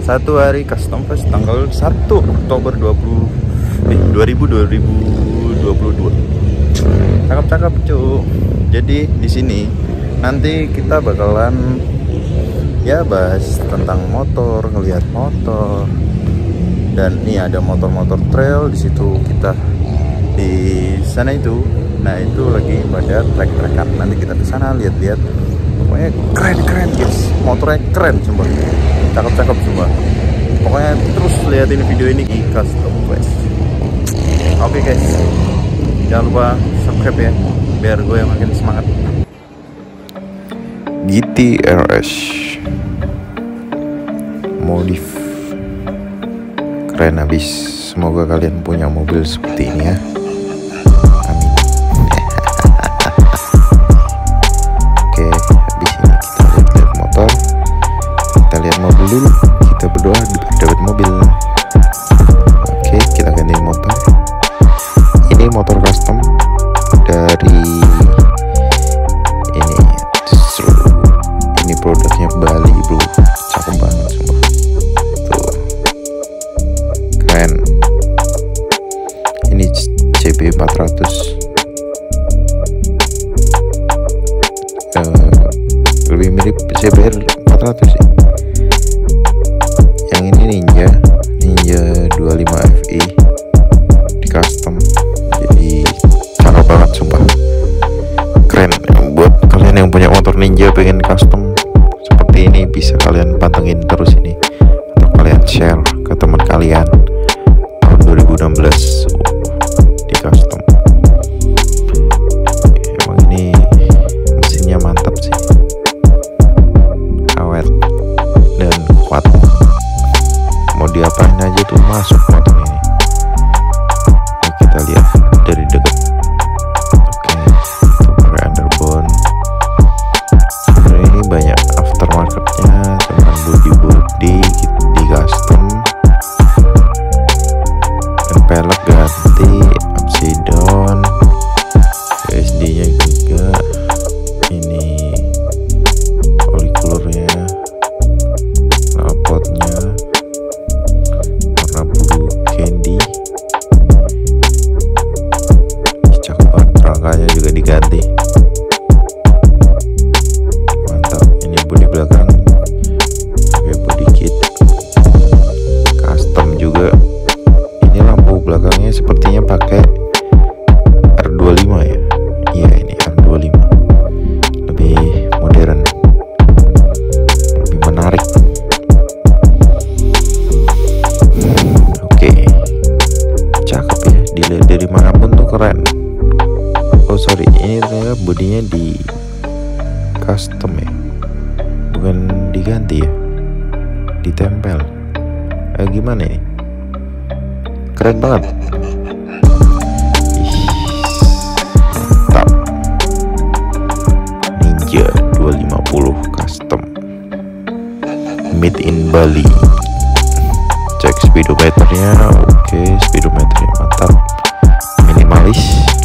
Satu hari custom fest tanggal 1 Oktober 2022. Cakep-cakep cu. Jadi di sini nanti kita bakalan ya bahas tentang motor, ngelihat motor. Dan nih ada motor-motor trail di situ, kita di sana itu. Nah, itu lagi pada trek-trekan. Nanti kita ke sana lihat-lihat. Pokoknya keren guys. Motornya keren semua. Cakep-cakep semua. Pokoknya terus lihatin video ini di Custom Fest. Oke guys. Jangan lupa subscribe ya, biar gue yang makin semangat. GT-RS modif keren habis. Semoga kalian punya mobil seperti ini ya. Amin. Oke, habis ini kita lihat motor. Kita lihat mobil dulu. Kita berdoa dapat mobil. Oke, kita ganti motor. Ini motor custom dari ini produknya Bali bro, cakep banget semua. Tuh, keren. Ini CB400. Lebih mirip CBR400 sih. Yang ini Ninja 25 FI di custom. Jadi cakep banget sumpah. Keren. Buat kalian yang punya motor Ninja pengen custom seperti ini, bisa kalian pantengin terus ini, atau kalian share ke teman kalian. Tahun 2016 di custom. Emang ini mesinnya mantap sih, awet dan kuat. Mau diapain aja tuh masuk motor ini. Ini kita lihat dari dekat. Oke, itu pakai underbone. Ini banyak aftermarketnya, cuman body di custom. Dan pelek ganti, upside down, USD nya juga. Ini oli coolernya, knalpotnya warna blue candy. Cakep banget, rangkanya juga diganti. Bodi belakang pakai body kit custom juga. Ini lampu belakangnya sepertinya pakai R25 ya. Iya, ini R25, lebih modern, lebih menarik. Oke, cakep ya, dilihat dari manapun tuh keren. Oh sorry, ini ternyata bodinya di custom ya, bukan diganti ya, ditempel. Gimana ini? Keren banget. Mantap. Ninja 250 custom, made in Bali. Cek speedometernya. Oke, speedometernya mantap, minimalis.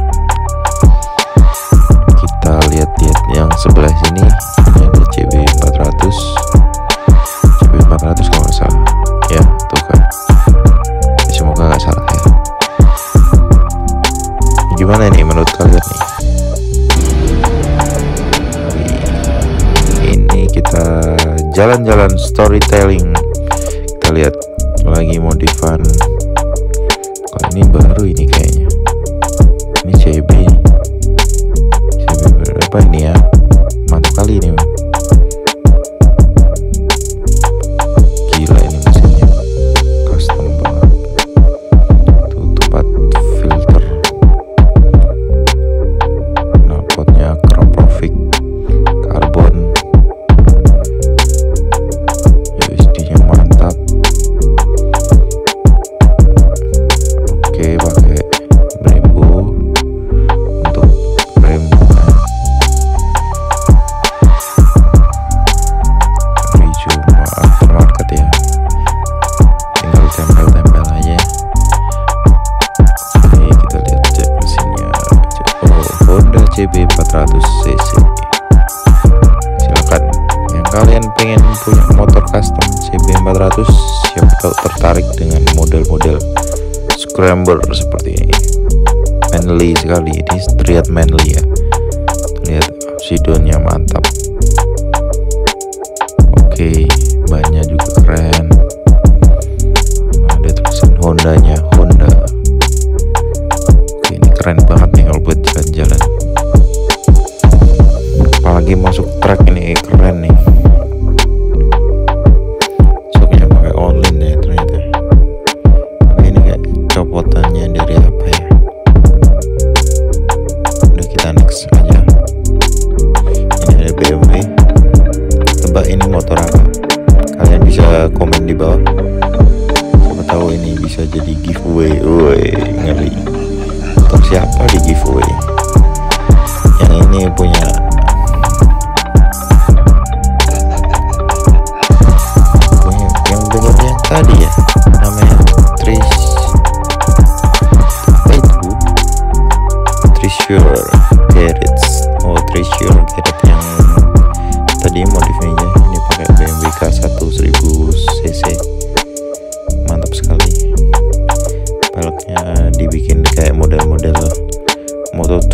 Kita lihat-lihat yang sebelah sini. Ada CB400 kalau nggak salah ya, tuh kan. Semoga nggak salah ya. Gimana nih menurut kalian nih? Ini kita jalan-jalan storytelling. Kita lihat lagi modifan. Kalau ini baru ini kayaknya. Ini CB berapa ini ya? Mantap kali ini. Gila ini mesinnya custom banget. Tuh tempat filter, knalpotnya Kroprofic karbon, USD nya mantap. Oke, pakai Brembo untuk rem. siapa tahu tertarik dengan model-model scrambler seperti ini. Manly sekali, ini terlihat manly ya, terlihat obsidiannya mantap. Oke, bannya juga keren, ada tulisan Hondanya, Honda. Oke, ini keren banget nih kalau buat jalan-jalan, apalagi masuk truk ini keren nih. Soknya pakai online ya ternyata. Oke, ini kayak copotannya dari apa ya, udah kita next aja. Ini ada BMW, tebak ini motor apa? Kalian bisa komen di bawah, siapa tahu ini bisa jadi giveaway. Woi, ngeri. Untuk siapa di giveaway? Yang ini punya yang dengar yang tadi ya, namanya Treasure Garage. Oh, Treasure Garage yang tadi modifnya ini pakai BMW K1 1000cc, mantap sekali. Peleknya dibikin kayak model-model Moto3.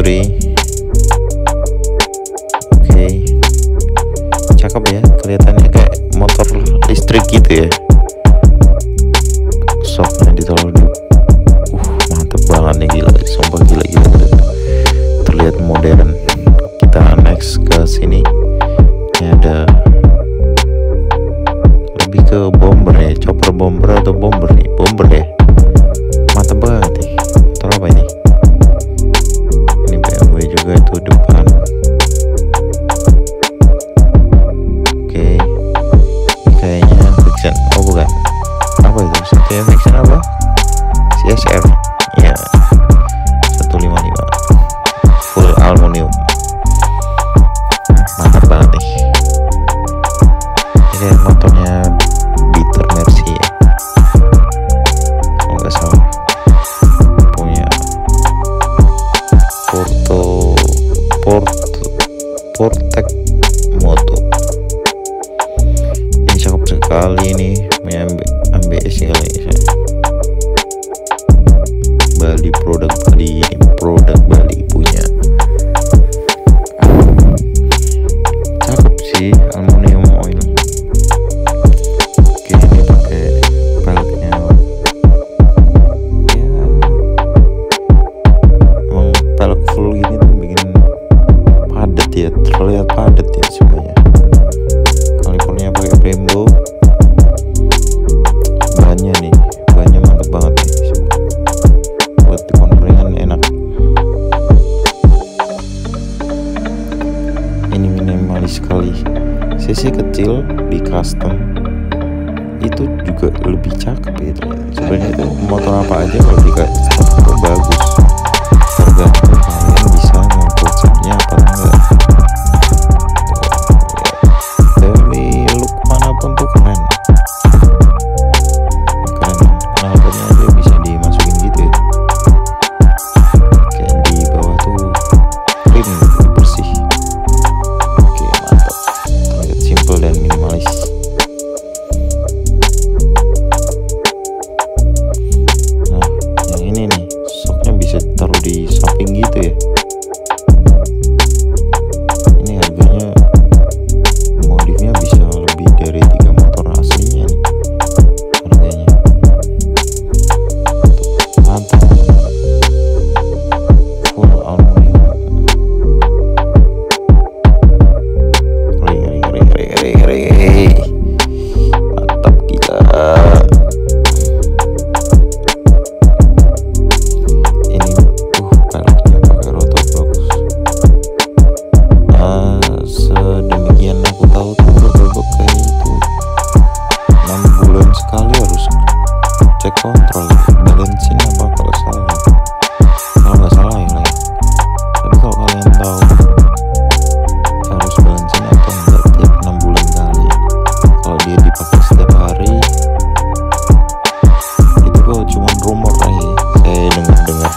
Oke, cakep ya, kelihatannya kayak motor listrik gitu ya. Soknya ditaruh di mantap banget nih, gila, sumpah gila. Terlihat modern. Kita next ke sini. Ini ada lebih ke bomber ya, chopper bomber atau bomber nih, bomber ya, mantap banget nih. Motor apa ini? Ini BMW juga itu depan. Oke, ini kayaknya Vixen. Oh bukan, apa itu? Satunya Vixen apa? CSR ya, 155 full aluminium, mantap banget nih. Ini motornya Bitter Mercy ya, kalau nggak salah, punya Portec Moto. Ini cakep sekali nih, punya ABS kali ya. Bali, produk Bali punya. Cakep sih, aluminium oil. Oke, ini pakai peleknya ya, emang pelek full gini tuh bikin padat ya, terlihat padat ya semuanya. Kalipernya pakai Brembo. Bannya mantap banget nih, buat konfiguran enak. Ini minimalis sekali, cc kecil di custom itu juga lebih cakep ya. Sebenarnya itu motor apa aja kalau dikasih itu bagus, tergantung kalian bisa nge-konsepnya apa enggak. Dari look manapun tuh keren. Knalpotnya aja bisa dimasukin gitu ya, kayak di bawah tuh clean, bersih. Oke, mantap, terlihat simple dan minimalis. Nah, yang ini nih, soknya bisa taruh di samping gitu ya. Ini harganya modifnya bisa lebih dari 3 motor aslinya nih harganya. Mantap, full aluminium. Ngeri. Mantap gila. Ini peleknya pakai Rotoblox. Sedemikian aku tahu tuh Rotoblox kayak itu 6 bulan sekali harus cek kontrol bensin apa kalau salah. Kalau nggak salah ya lah. Tapi kalau kalian tahu harus bensin atau enggak tiap 6 bulan kali, kalau dia dipakai setiap hari, itu kok cuma rumor aja saya dengar.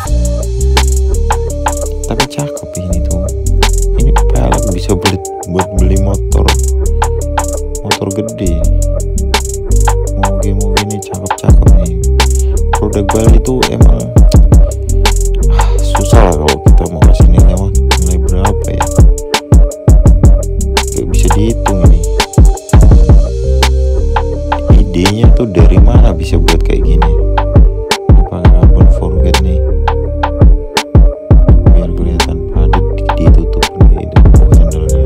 Tapi cakep ini tuh. Ini pelek bisa buat beli motor gede. Mau game tuh emang susah lah kalau kita mau kasih nilai berapa ya, gak bisa dihitung ini. Idenya tuh dari mana bisa buat kayak gini? Pakai carbon forget nih biar kelihatan padat, ditutup gitu sandalnya.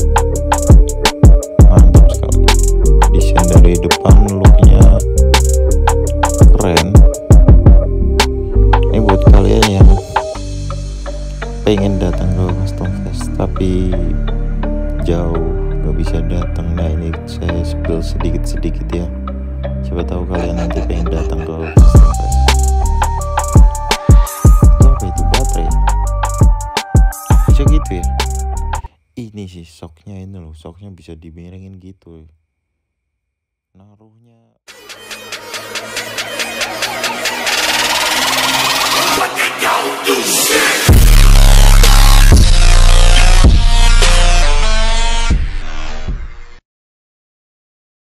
Mantap sekali, desain dari depan looknya keren. Ini buat kalian yang pengen datang ke Custom Fest tapi jauh gak bisa datang, nah ini saya spill sedikit ya, siapa tahu kalian nanti pengen datang ke Custom Fest. Itu apa itu, baterai bisa gitu ya? Ini sih shocknya, ini loh shocknya bisa dimiringin gitu naruhnya.